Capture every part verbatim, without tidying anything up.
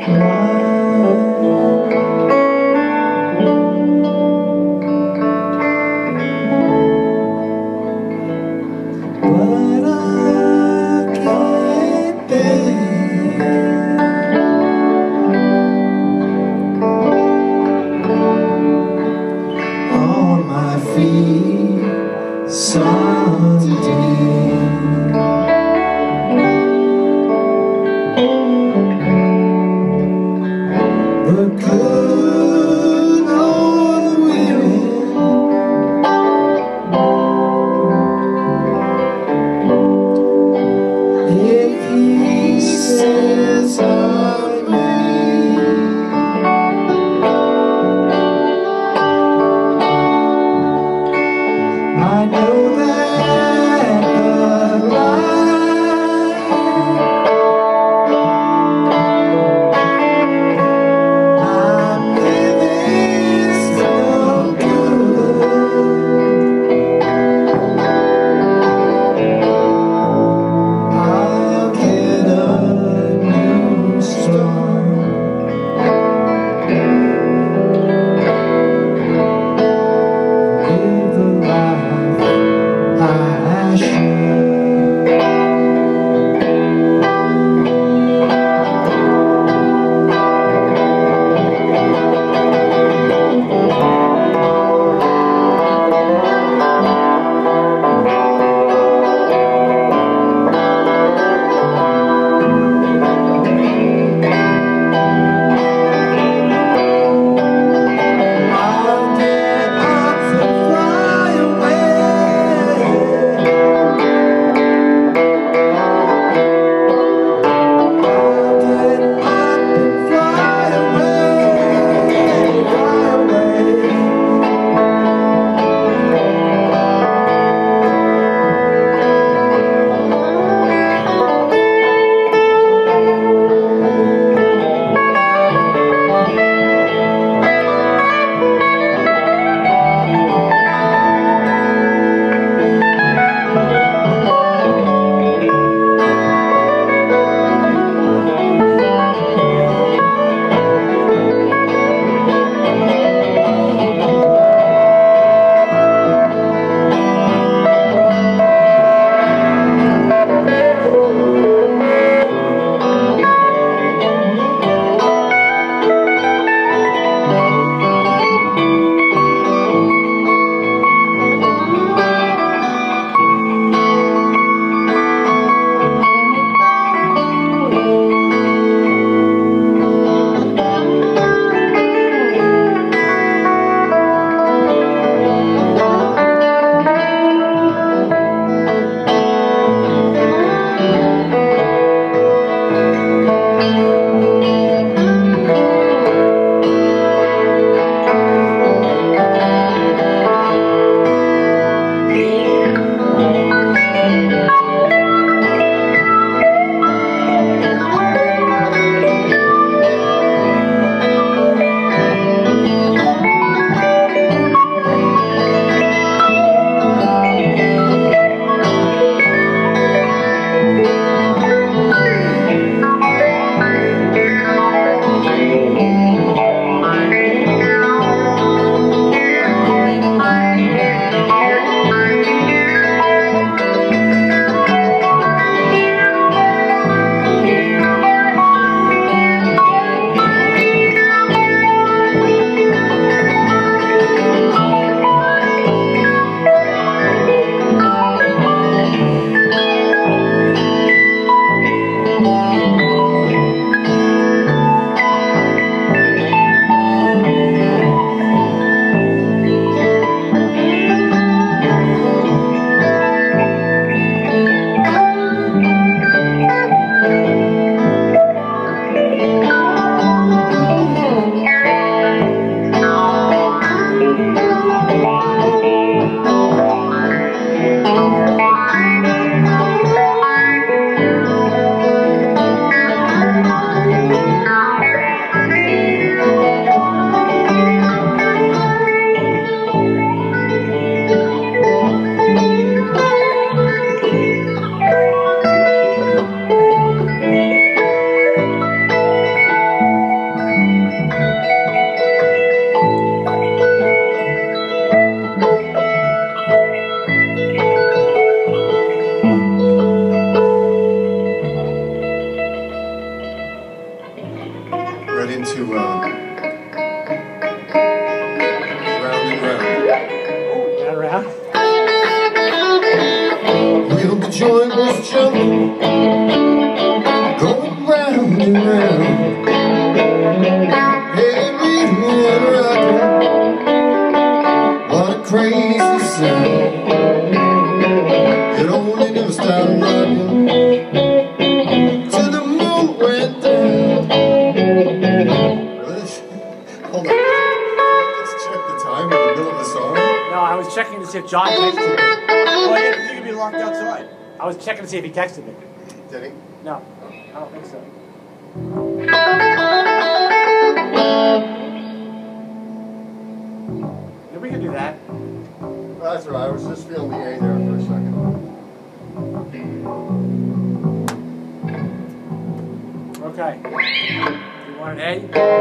But I can't bear on my feet someday. going round and round, heavy and rocking. What a crazy sound! It only never stopped rocking till the moon went down. Hold on, let's check the time in the middle of the song. No, I was checking to see if John texted me. Oh, yeah, you could be locked outside. I was checking to see if he texted me. Did he? No, I don't think so. Yeah, we can do that. That's right, I was just feeling the A there for a second. Okay. You want an A?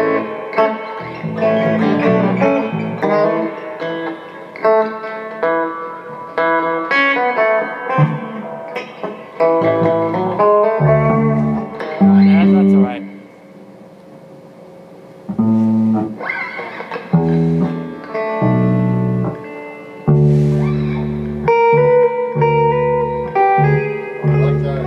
Yeah, that's all right. I like that.